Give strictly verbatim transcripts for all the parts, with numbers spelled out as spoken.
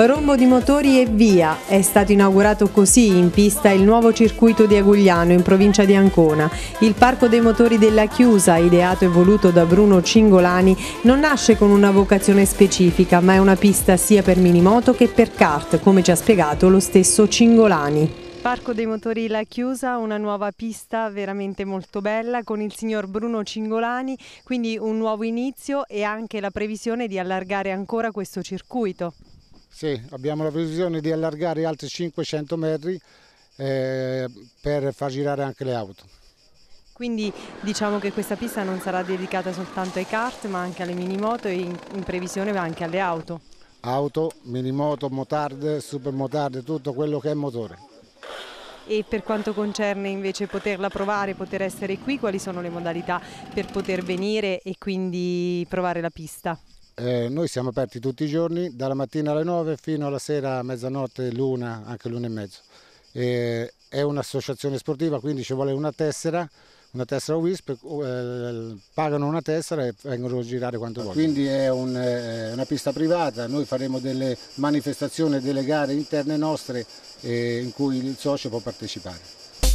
Rombo di motori e via. È stato inaugurato così in pista il nuovo circuito di Agugliano in provincia di Ancona. Il Parco dei Motori della Chiusa, ideato e voluto da Bruno Cingolani, non nasce con una vocazione specifica, ma è una pista sia per minimoto che per kart, come ci ha spiegato lo stesso Cingolani. Parco dei Motori La Chiusa, una nuova pista veramente molto bella con il signor Bruno Cingolani, quindi un nuovo inizio e anche la previsione di allargare ancora questo circuito. Sì, abbiamo la previsione di allargare altri cinquecento metri eh, per far girare anche le auto. Quindi diciamo che questa pista non sarà dedicata soltanto ai kart ma anche alle minimoto e in, in previsione anche alle auto. Auto, minimoto, motard, supermotard, tutto quello che è motore. E per quanto concerne invece poterla provare, poter essere qui, quali sono le modalità per poter venire e quindi provare la pista? Eh, noi siamo aperti tutti i giorni, dalla mattina alle nove fino alla sera a mezzanotte, l'una, anche l'una e mezzo. Eh, è un'associazione sportiva, quindi ci vuole una tessera, una tessera W I S P, eh, pagano una tessera e vengono a girare quanto vogliono. Quindi è un, eh, una pista privata, noi faremo delle manifestazioni, delle gare interne nostre eh, in cui il socio può partecipare.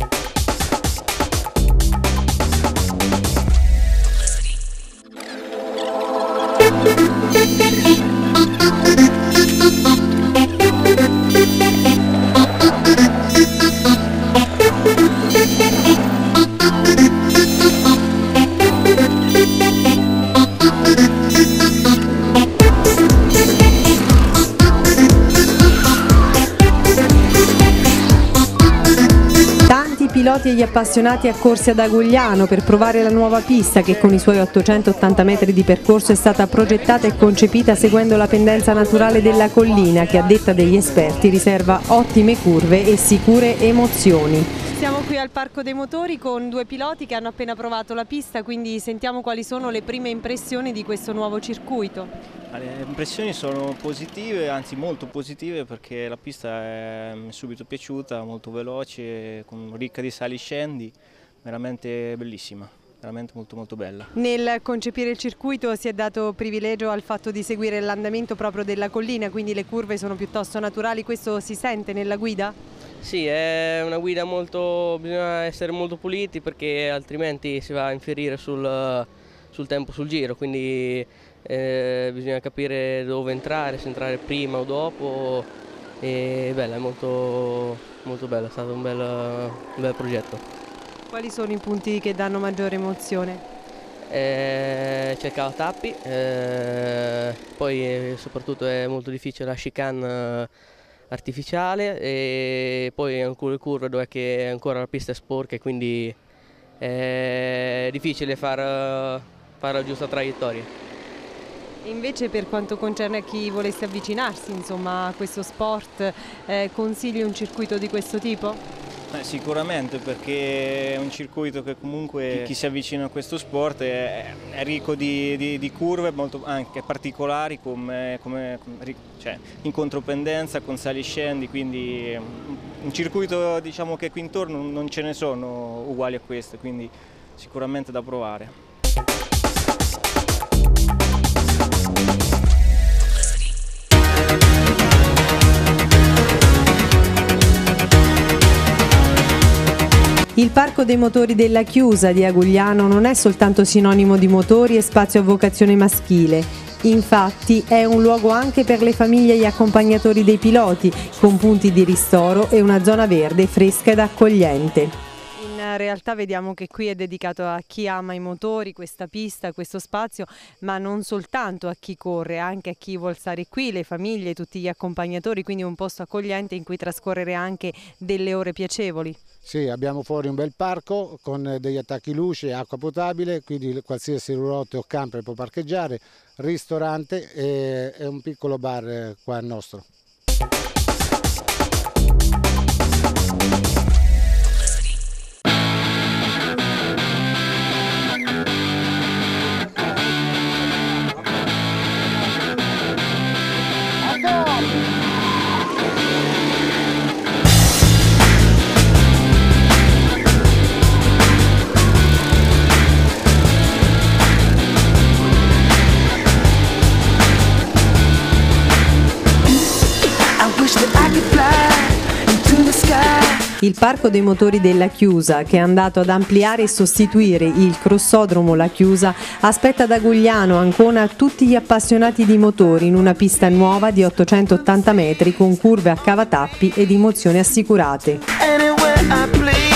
Piloti e gli appassionati accorsi ad Agugliano per provare la nuova pista che con i suoi ottocentottanta metri di percorso è stata progettata e concepita seguendo la pendenza naturale della collina che a detta degli esperti riserva ottime curve e sicure emozioni. Siamo qui al Parco dei Motori con due piloti che hanno appena provato la pista, quindi sentiamo quali sono le prime impressioni di questo nuovo circuito. Le impressioni sono positive, anzi molto positive, perché la pista è subito piaciuta, molto veloce, ricca di sali e scendi, veramente bellissima, veramente molto molto bella. Nel concepire il circuito si è dato privilegio al fatto di seguire l'andamento proprio della collina, quindi le curve sono piuttosto naturali, questo si sente nella guida? Sì, è una guida molto, bisogna essere molto puliti perché altrimenti si va a infierire sul, sul tempo sul giro, quindi Eh, bisogna capire dove entrare, se entrare prima o dopo, e bella, è molto, molto bella, è stato un bel, un bel progetto. Quali sono i punti che danno maggiore emozione? Eh, c'è il cavatappi, eh, poi eh, soprattutto è molto difficile la chicane artificiale e poi alcune curve dove che ancora la pista è sporca e quindi è difficile far, fare la giusta traiettoria. E invece per quanto concerne chi volesse avvicinarsi insomma, a questo sport, eh, consigli un circuito di questo tipo? Eh, sicuramente, perché è un circuito che comunque chi si avvicina a questo sport è, è ricco di, di, di curve molto, anche particolari come, come cioè, in contropendenza con sali e scendi, quindi un circuito diciamo che qui intorno non ce ne sono uguali a questo, quindi sicuramente da provare. Il Parco dei Motori della Chiusa di Agugliano non è soltanto sinonimo di motori e spazio a vocazione maschile. Infatti è un luogo anche per le famiglie e gli accompagnatori dei piloti, con punti di ristoro e una zona verde fresca ed accogliente. In realtà vediamo che qui è dedicato a chi ama i motori, questa pista, questo spazio, ma non soltanto a chi corre, anche a chi vuol stare qui, le famiglie, tutti gli accompagnatori, quindi un posto accogliente in cui trascorrere anche delle ore piacevoli. Sì, abbiamo fuori un bel parco con degli attacchi luce e acqua potabile, quindi qualsiasi roulotte o camper può parcheggiare, ristorante e, e un piccolo bar qua nostro. Il Parco dei Motori della Chiusa, che è andato ad ampliare e sostituire il crossodromo La Chiusa, aspetta ad Agugliano, Ancona, tutti gli appassionati di motori in una pista nuova di ottocentottanta metri con curve a cavatappi ed emozioni assicurate.